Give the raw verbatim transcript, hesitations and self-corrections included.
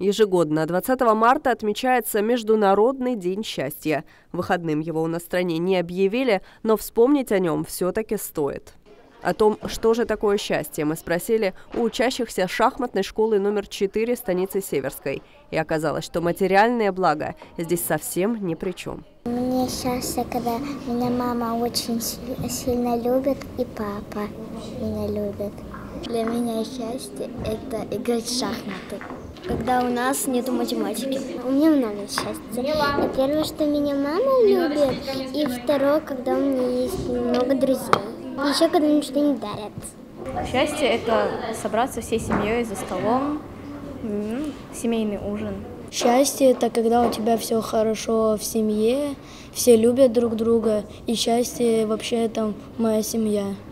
Ежегодно двадцатого марта отмечается Международный день счастья. Выходным его у нас в стране не объявили, но вспомнить о нем все-таки стоит. О том, что же такое счастье, мы спросили у учащихся шахматной школы номер четыре станицы Северской. И оказалось, что материальные блага здесь совсем ни при чем. Мне счастье, когда меня мама очень сильно любит и папа меня любит. Для меня счастье – это играть в шахматы, когда у нас нет математики. У меня много счастья. И первое, что меня мама любит, и второе, когда у меня есть много друзей. И еще, когда мне что-нибудь дарят. Счастье – это собраться всей семьей за столом, семейный ужин. Счастье – это когда у тебя все хорошо в семье, все любят друг друга, и счастье вообще – это моя семья.